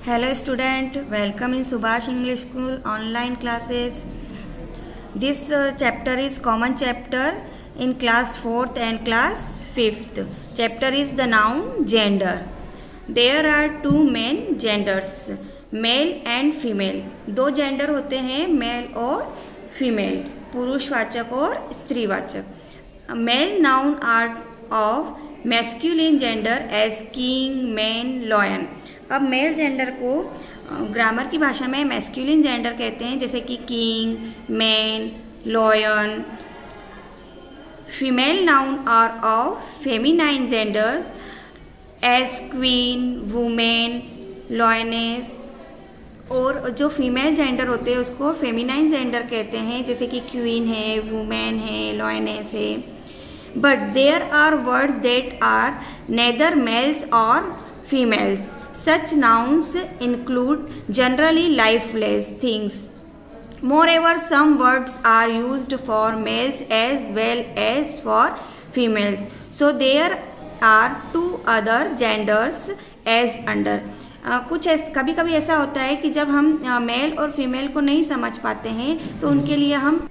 Hello student, welcome in Subhash English School online classes. This chapter is common chapter in class 4th and class 5th. Chapter is the noun gender. There are two main genders, male and female. दो gender होते हैं, male और female, पुरुषवाचक और स्त्रीवाचक. Male noun are of masculine gender as king, man, lion. अब male gender को grammar की भाषा में मैस्कुलिन जेंडर कहते हैं, जैसे कि king, man, lion. Female noun are of feminine genders as queen, women, lioness. और जो फीमेल जेंडर होते हैं उसको फेमिनाइन जेंडर कहते हैं, जैसे कि क्वीन है, वुमेन है, लॉयनेस है. But there are words that are neither males और females. Such nouns include generally lifeless things. Moreover, some words are used for males as well as for females. So there are two other genders as under. कभी कभी ऐसा होता है कि जब हम mail और फीमेल को नहीं समझ पाते हैं तो उनके लिए हम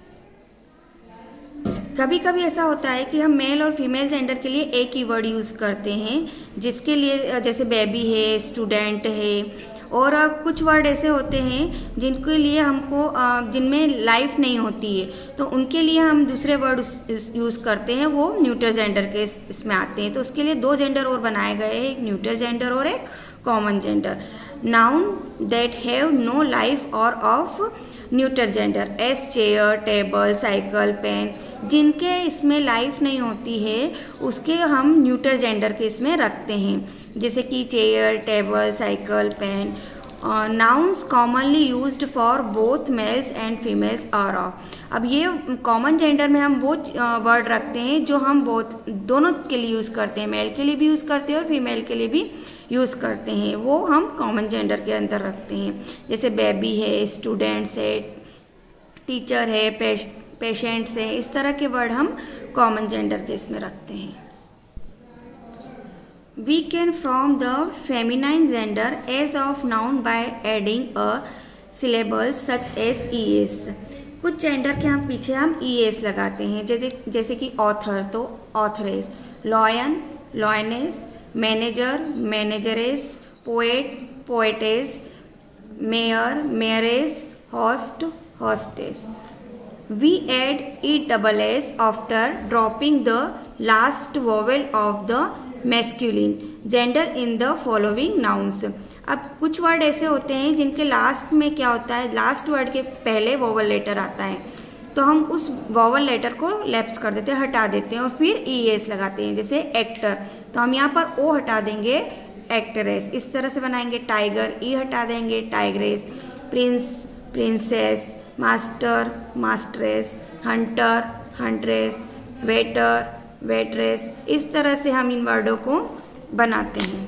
ऐसा होता है कि हम मेल और फीमेल जेंडर के लिए एक ही वर्ड यूज़ करते हैं, जिसके लिए जैसे बेबी है, स्टूडेंट है. और कुछ वर्ड ऐसे होते हैं जिनके लिए हमको जिनमें लाइफ नहीं होती है, तो उनके लिए हम दूसरे वर्ड यूज़ करते हैं, वो न्यूटर जेंडर के इसमें आते हैं. तो उसके लिए दो जेंडर और बनाए गए हैं, एक न्यूटर जेंडर और एक common gender. Noun that have no life are of neuter gender as chair, table, cycle, pen. जिनके इसमें लाइफ नहीं होती है उसके हम न्यूटर जेंडर के इसमें रखते हैं, जैसे कि chair, table, cycle, pen. Nouns commonly used for both males and females are of. अब ये कॉमन जेंडर में हम वो वर्ड रखते हैं जो हम दोनों के लिए यूज़ करते हैं, मेल के लिए भी यूज़ करते हैं और फीमेल के लिए भी यूज़ करते हैं, वो हम कॉमन जेंडर के अंदर रखते हैं. जैसे बेबी है, स्टूडेंट्स है, टीचर है, पेशेंट्स है, इस तरह के वर्ड हम कॉमन जेंडर के इसमें रखते हैं. We can form the feminine gender as of noun by adding a syllable such as es. कुछ जेंडर के हम पीछे हम es लगाते हैं, जैसे कि ऑथर तो authoress, lion, lioness, manager, manageress, poet, poetess, mayor, mayoress, host, hostess. We add es after dropping the last vowel of the masculine gender in the following nouns. अब कुछ वर्ड ऐसे होते हैं जिनके लास्ट में क्या होता है, लास्ट वर्ड के पहले वोवल लेटर आता है, तो हम उस वोवल लेटर को लैप्स कर देते हैं, हटा देते हैं और फिर es लगाते हैं. जैसे एक्टर, तो हम यहाँ पर o हटा देंगे, एक्टरेस. इस तरह से बनाएंगे. टाइगर, ई हटा देंगे, tigress. Prince, princess. Master, mistress. Hunter, huntress. Waiter, waitress. इस तरह से हम इन वर्डों को बनाते हैं.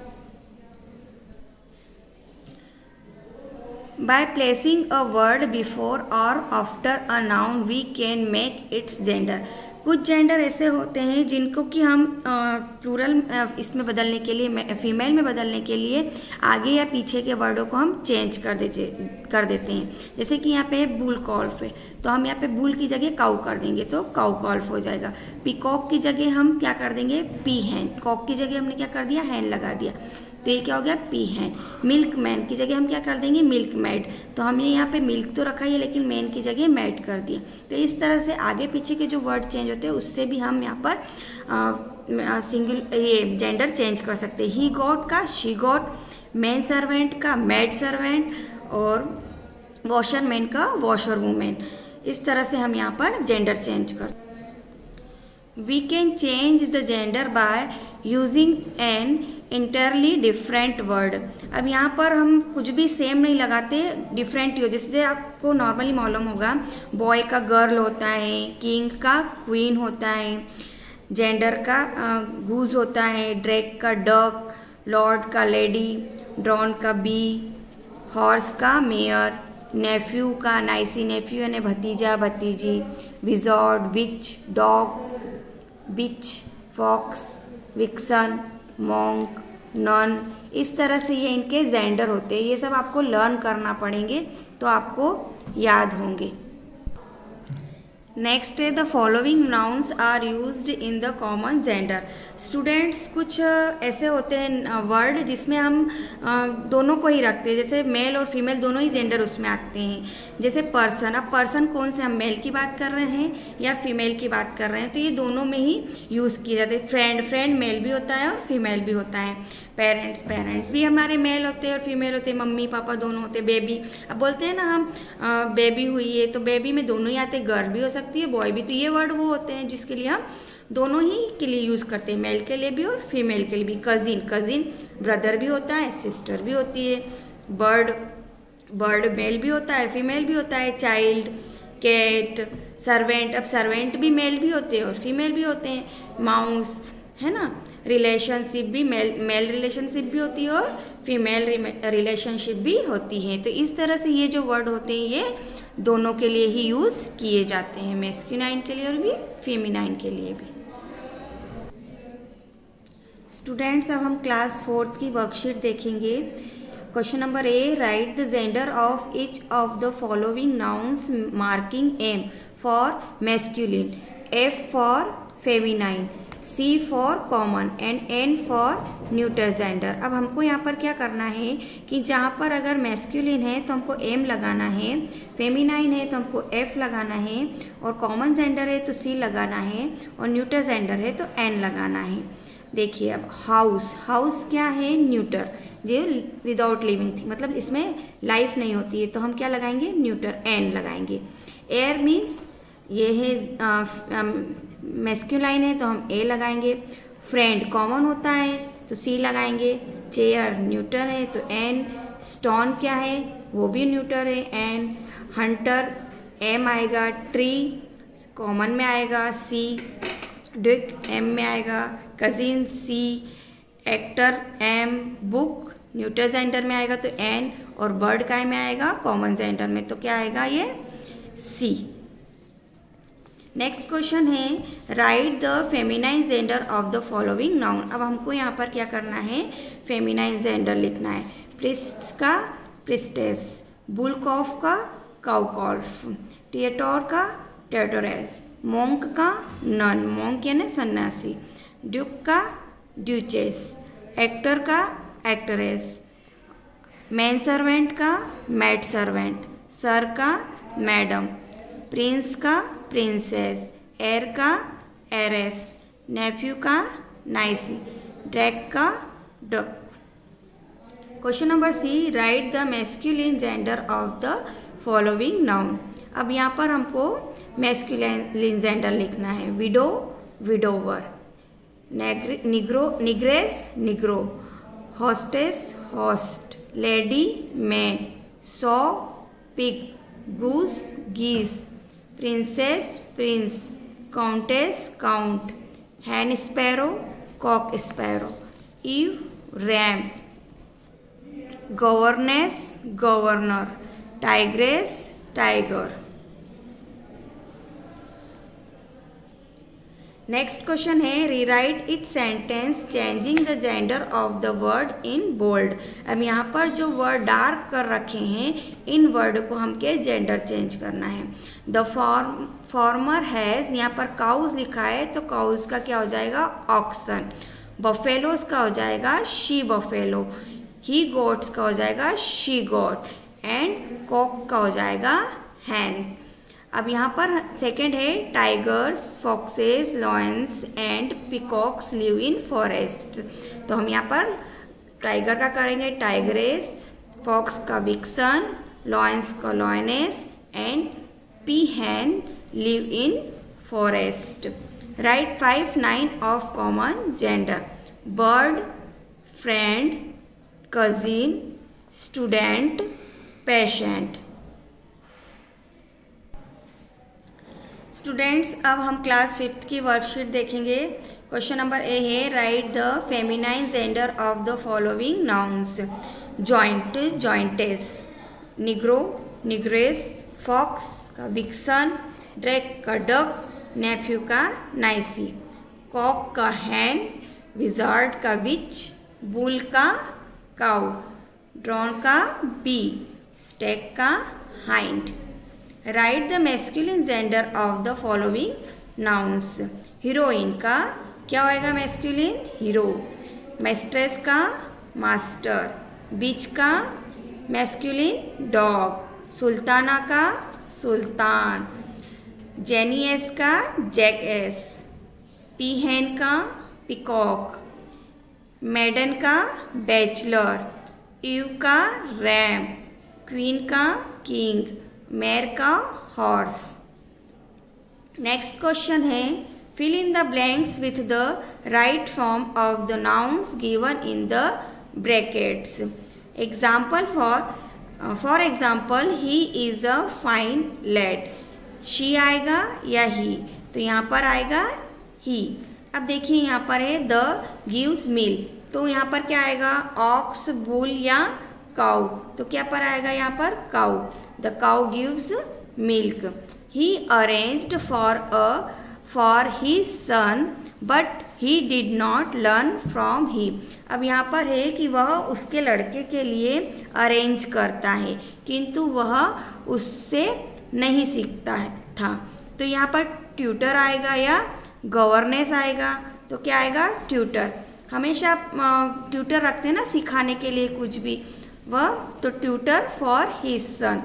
By placing a word before or after a noun, we can make its gender. कुछ जेंडर ऐसे होते हैं जिनको कि हम प्लूरल इसमें बदलने के लिए, फीमेल में बदलने के लिए आगे या पीछे के वर्डों को हम चेंज कर देते हैं. जैसे कि यहाँ पे बुल कॉल्फ है, तो हम यहाँ पे बुल की जगह काऊ कर देंगे, तो काऊ कॉल्फ हो जाएगा. पीकॉक की जगह हम क्या कर देंगे, पी हैन. कॉक की जगह हमने क्या कर दिया, हैन लगा दिया, तो ये क्या हो गया, पी हैन. मिल्क मैन की जगह हम क्या कर देंगे, मिल्क मैड. तो हमने यहाँ पे मिल्क तो रखा है लेकिन मैन की जगह मैड कर दिया. तो इस तरह से आगे पीछे के जो वर्ड चेंज होते हैं उससे भी हम यहाँ पर ये जेंडर चेंज कर सकते हैं. ही गॉट का शी गॉट, मैन सर्वेंट का मैड सर्वेंट, और वॉशर मैन का वॉशर वुमेन. इस तरह से हम यहाँ पर जेंडर चेंज करते हैं. We can change the gender by using an entirely different word. अब यहाँ पर हम कुछ भी सेम नहीं लगाते, डिफरेंट हो. जैसे आपको नॉर्मली मालूम होगा, बॉय का गर्ल होता है, किंग का क्वीन होता है, जेंडर का गूज होता है, ड्रैग का डक, लॉर्ड का लेडी, ड्रॉन का बी, हॉर्स का मेयर, नेफ्यू का नाइसी नेफ्यू यानी भतीजा भतीजी, wizard, witch, dog, bitch, fox, vixen, monk, nun, इस तरह से ये इनके जेंडर होते हैं। ये सब आपको लर्न करना पड़ेंगे तो आपको याद होंगे। नेक्स्ट है the following nouns are used in the common gender. Students कुछ ऐसे होते हैं वर्ड जिसमें हम दोनों को ही रखते हैं, जैसे मेल और फीमेल दोनों ही जेंडर उसमें आते हैं। जैसे पर्सन, अब पर्सन कौन से, हम मेल की बात कर रहे हैं या फीमेल की बात कर रहे हैं, तो ये दोनों में ही यूज़ किए जाते हैं। फ्रेंड, फ्रेंड मेल भी होता है और फीमेल भी होता है। पेरेंट्स, पेरेंट्स भी हमारे मेल होते हैं और फीमेल होते हैं। मम्मी पापा दोनों होते हैं। बेबी, अब बोलते हैं ना हम बेबी हुई है, तो बेबी में दोनों ही आते हैं, गर्ल भी हो सकती है बॉय भी। तो ये वर्ड वो होते हैं जिसके लिए हम दोनों ही के लिए यूज़ करते हैं, मेल के लिए भी और फीमेल के लिए भी। कजिन, कजिन ब्रदर भी होता है, सिस्टर भी होती है। बर्ड, बर्ड मेल भी होता है फीमेल भी होता है। चाइल्ड, कैट, सर्वेंट, अब सर्वेंट भी मेल भी होते हैं और फीमेल भी होते हैं। माउस, है ना। रिलेशनशिप भी मेल रिलेशनशिप भी होती है और फीमेल रिलेशनशिप भी होती है। तो इस तरह से ये जो वर्ड होते हैं ये दोनों के लिए ही यूज़ किए जाते हैं, मैस्कुलाइन के लिए और भी फेमिनाइन के लिए भी। स्टूडेंट्स, अब हम क्लास 4 की वर्कशीट देखेंगे। Question number A, right the gender of each of the following nouns marking M for masculine, F for feminine, C for common and N for neutral gender. अब हमको यहाँ पर क्या करना है कि जहाँ पर अगर मैस्कुलिन है तो हमको M लगाना है, फेमिनाइन है तो हमको F लगाना है, और कॉमन जेंडर है तो C लगाना है, और न्यूट्रल जेंडर है तो N लगाना है। देखिए अब हाउस, हाउस क्या है, न्यूटर, जो विदाउट लिविंग थिंग, मतलब इसमें लाइफ नहीं होती है, तो हम क्या लगाएंगे, न्यूटर, N लगाएंगे। एयर मीन्स ये है मैस्कुलाइन है तो हम A लगाएंगे। फ्रेंड कॉमन होता है तो C लगाएंगे। चेयर न्यूटर है तो N। स्टोन क्या है, वो भी न्यूटर है, N। हंटर M आएगा। ट्री कॉमन में आएगा C। डिक M में आएगा। Cousin C। Actor M। Book neutral gender में आएगा तो N, और बर्ड काय में आएगा, कॉमन जेंडर में, तो क्या आएगा ये C। नेक्स्ट क्वेश्चन है, right the feminine gender of the following noun. अब हमको यहाँ पर क्या करना है, फेमिनाइन जेंडर लिखना है। प्रिस्ट का प्रिस्टेस, बुलकॉफ का काउकॉल्फ, टिएटोर का टेटोरेस, मोंक का नन, मोंक यानी सन्यासी, ड्यूक का ड्यूचेस, एक्टर का एक्ट्रेस, मैन सर्वेंट का मैड सर्वेंट, सर का मैडम, प्रिंस का प्रिंसेस, एयर का एरेस, नेफ्यू का नाइसी, ड्रैग का duck. Question number C, right the masculine gender of the following noun. अब यहाँ पर हमको मैस्कुलिन जेंडर लिखना है। Widow widower, negro negress negro, hostess host, lady man, sow pig, goose geese, princess Prince, countess count, hen sparrow cock sparrow, ewe ram, governess governor, tigress tiger. Next question है, rewrite it sentence changing the gender of the word in bold. अब यहाँ पर जो word dark कर रखे हैं इन word को हमके जेंडर चेंज करना है। द फॉर्मर हैज़, यहाँ पर काउज लिखा है तो काउज का क्या हो जाएगा, ऑक्सन। बफेलोज का हो जाएगा शी बफेलो। ही गोट्स का हो जाएगा शी गोट, एंड कॉक का हो जाएगा हैन। अब यहाँ पर सेकंड है, tigers foxes lions and peacocks live in forest. तो हम यहाँ पर टाइगर का करेंगे टाइग्रेस, फॉक्स का विक्सन, लॉयंस का lioness, and peahen live in forest. Right 5 9 of common gender. Bird, friend, cousin, student, patient. Students, अब हम क्लास 5 की वर्कशीट देखेंगे। क्वेश्चन नंबर ए है, right the feminine gender of the following nouns. Giant giantess, negro negress, fox का vixen, drake का duck, nephew का niece, cock का hen, wizard का विच, बुल का काउ, ड्रोन का बी, स्टैग का hind. Right the masculine gender of the following nouns. Heroine का क्या होएगा मैस्कुलिन? हीरो। मिस्ट्रेस का मास्टर, बीच का मैस्कुलिन डॉग, सुल्ताना का सुल्तान, जेनियस का जैकएस, पीहेन का पिकॉक, मेडन का बैचलर, ईव का रैम, क्वीन का किंग, मेयर का हॉर्स। नेक्स्ट क्वेश्चन है fill in the blanks with the right form of the nouns given in the brackets. Example for example he is a fine lad. She आएगा या ही? तो यहाँ पर आएगा ही। अब देखिए यहाँ पर है द गिव्स मिल्क, तो यहाँ पर क्या आएगा? ऑक्स, बुल या काउ। तो क्या पर आएगा यहाँ पर? Cow. The cow gives milk. He arranged for his son but he did not learn from he. अब यहाँ पर है कि वह उसके लड़के के लिए अरेंज करता है किंतु वह उससे नहीं सीखता था। तो यहाँ पर ट्यूटर आएगा या गवर्नेंस आएगा? तो क्या आएगा? ट्यूटर। हमेशा आप ट्यूटर रखते हैं ना सिखाने के लिए कुछ भी, वह तो tutor for his son.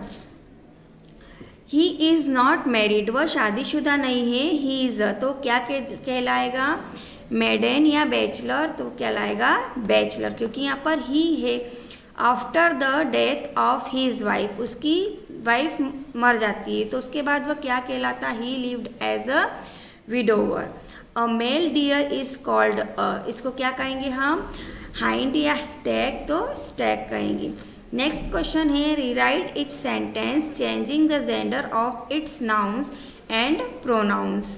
He is not married, वह शादीशुदा नहीं है। ही इज तो क्या कहलाएगा? मेडन या बैचलर, तो कहलाएगा बैचलर, क्योंकि यहाँ पर ही है। After the death of his wife, उसकी वाइफ मर जाती है तो उसके बाद वह क्या कहलाता? He lived as a widower. A male deer is called a, इसको क्या कहेंगे हम? हाइंड या स्टैग, तो स्टैग कहेंगे। नेक्स्ट क्वेश्चन है rewrite its sentence changing the gender of its nouns and pronouns.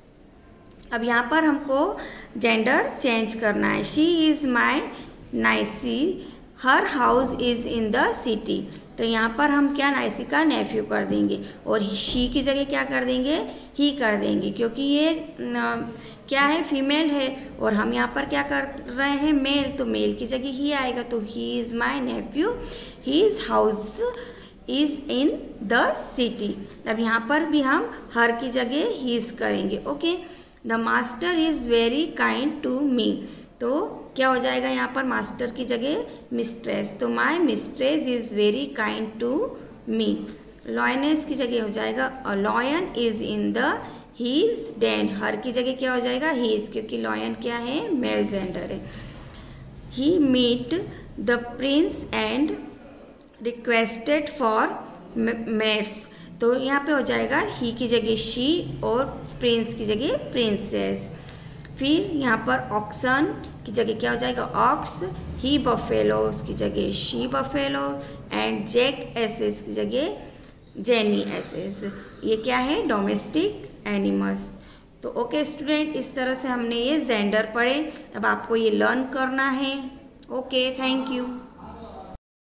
अब यहाँ पर हमको जेंडर चेंज करना है। She is my niece, her house is in the city. तो यहाँ पर हम क्या नाइसी का नेफ्यू कर देंगे और शी की जगह क्या कर देंगे? ही कर देंगे, क्योंकि ये क्या है? फीमेल है और हम यहाँ पर क्या कर रहे हैं? मेल, तो मेल की जगह ही आएगा। तो he is my nephew, his house is in the city. अब यहाँ पर भी हम हर की जगह हीज करेंगे। Okay. The master is very kind to me, तो क्या हो जाएगा यहाँ पर? मास्टर की जगह मिस्ट्रेस, तो my mistress is very kind to me. Lioness की जगह हो जाएगा a lion is in the his den, her की जगह क्या हो जाएगा? हीज, क्योंकि लॉयन क्या है? मेल जेंडर है। He meet the prince and requested for mates, तो यहाँ पे हो जाएगा ही की जगह शी और प्रिंस की जगह प्रिंसेस। फिर यहाँ पर ऑक्सन की जगह क्या हो जाएगा? ऑक्स। ही बफेलोज की जगह she buffalo and jack asses की जगह जेनी एसेस। ये क्या है? Domestic animals. तो ओके स्टूडेंट, इस तरह से हमने ये जेंडर पढ़े। अब आपको ये लर्न करना है। Okay, thank you.